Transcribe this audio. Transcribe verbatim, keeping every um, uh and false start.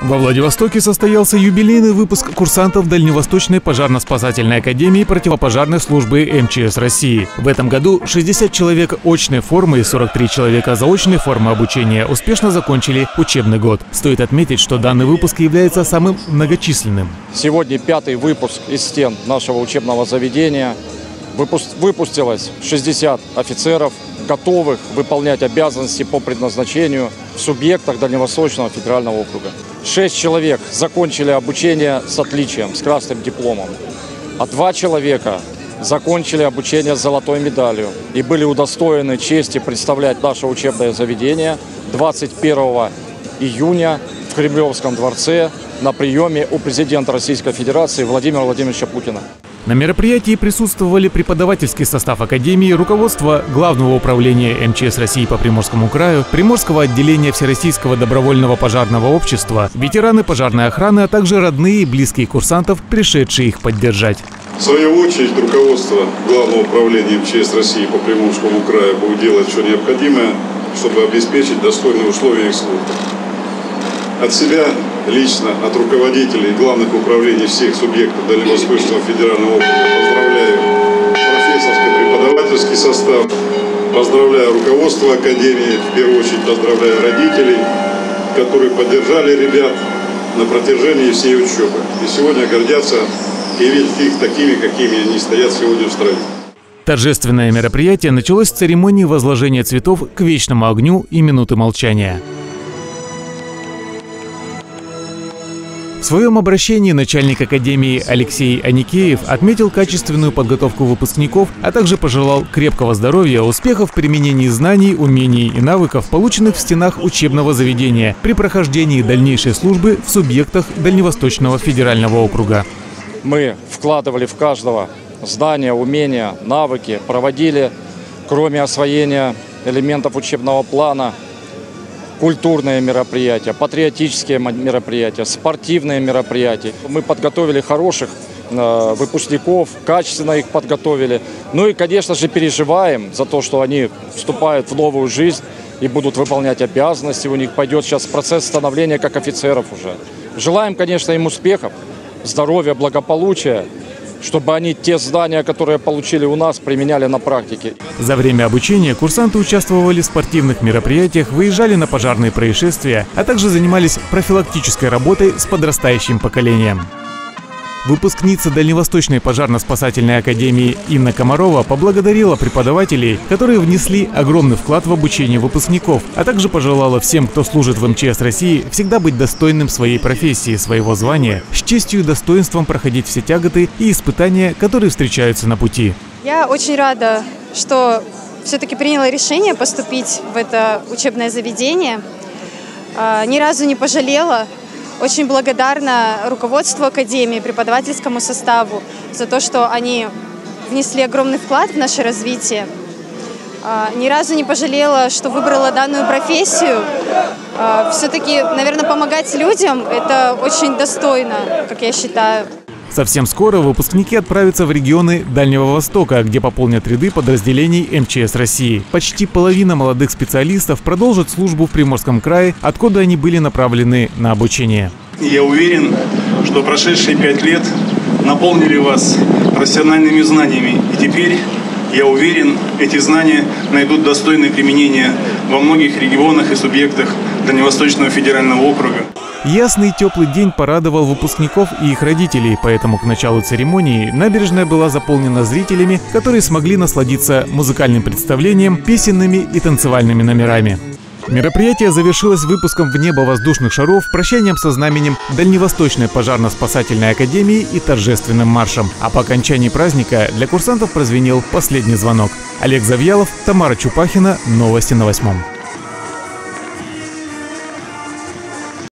Во Владивостоке состоялся юбилейный выпуск курсантов Дальневосточной пожарно-спасательной академии противопожарной службы эм че эс России. В этом году шестьдесят человек очной формы и сорок три человека заочной формы обучения успешно закончили учебный год. Стоит отметить, что данный выпуск является самым многочисленным. Сегодня пятый выпуск из стен нашего учебного заведения. Выпустилось шестьдесят офицеров, готовых выполнять обязанности по предназначению в субъектах Дальневосточного федерального округа. Шесть человек закончили обучение с отличием, с красным дипломом. А два человека закончили обучение с золотой медалью и были удостоены чести представлять наше учебное заведение двадцать первого июня в Кремлевском дворце на приеме у президента Российской Федерации Владимира Владимировича Путина. На мероприятии присутствовали преподавательский состав академии, руководство Главного управления эм че эс России по Приморскому краю, Приморского отделения Всероссийского добровольного пожарного общества, ветераны пожарной охраны, а также родные и близкие курсантов, пришедшие их поддержать. В свою очередь, руководство Главного управления эм че эс России по Приморскому краю будет делать все необходимое, чтобы обеспечить достойные условия их службы. От себя лично, от руководителей и главных управлений всех субъектов Дальневосточного федерального округа поздравляю профессорско-преподавательский состав, поздравляю руководство академии, в первую очередь поздравляю родителей, которые поддержали ребят на протяжении всей учебы. И сегодня гордятся и видят их такими, какими они стоят сегодня в строю. Торжественное мероприятие началось с церемонии возложения цветов к вечному огню и минуты молчания. В своем обращении начальник академии Алексей Аникеев отметил качественную подготовку выпускников, а также пожелал крепкого здоровья, успехов в применении знаний, умений и навыков, полученных в стенах учебного заведения при прохождении дальнейшей службы в субъектах Дальневосточного федерального округа. Мы вкладывали в каждого знания, умения, навыки, проводили, кроме освоения элементов учебного плана, культурные мероприятия, патриотические мероприятия, спортивные мероприятия. Мы подготовили хороших э, выпускников, качественно их подготовили. Ну и, конечно же, переживаем за то, что они вступают в новую жизнь и будут выполнять обязанности. У них пойдет сейчас процесс становления как офицеров уже. Желаем, конечно, им успехов, здоровья, благополучия, чтобы они те знания, которые получили у нас, применяли на практике. За время обучения курсанты участвовали в спортивных мероприятиях, выезжали на пожарные происшествия, а также занимались профилактической работой с подрастающим поколением. Выпускница Дальневосточной пожарно-спасательной академии Инна Комарова поблагодарила преподавателей, которые внесли огромный вклад в обучение выпускников, а также пожелала всем, кто служит в эм че эс России, всегда быть достойным своей профессии, своего звания, с честью и достоинством проходить все тяготы и испытания, которые встречаются на пути. Я очень рада, что все-таки приняла решение поступить в это учебное заведение. Ни разу не пожалела. Очень благодарна руководству академии, преподавательскому составу за то, что они внесли огромный вклад в наше развитие. Ни разу не пожалела, что выбрала данную профессию. Все-таки, наверное, помогать людям – это очень достойно, как я считаю. Совсем скоро выпускники отправятся в регионы Дальнего Востока, где пополнят ряды подразделений эм че эс России. Почти половина молодых специалистов продолжат службу в Приморском крае, откуда они были направлены на обучение. Я уверен, что прошедшие пять лет наполнили вас профессиональными знаниями. И теперь, я уверен, эти знания найдут достойное применение во многих регионах и субъектах Дальневосточного федерального округа. Ясный и теплый день порадовал выпускников и их родителей, поэтому к началу церемонии набережная была заполнена зрителями, которые смогли насладиться музыкальным представлением, песенными и танцевальными номерами. Мероприятие завершилось выпуском в небо воздушных шаров, прощанием со знаменем Дальневосточной пожарно-спасательной академии и торжественным маршем. А по окончании праздника для курсантов прозвенел последний звонок. Олег Завьялов, Тамара Чупахина. Новости на восьмом.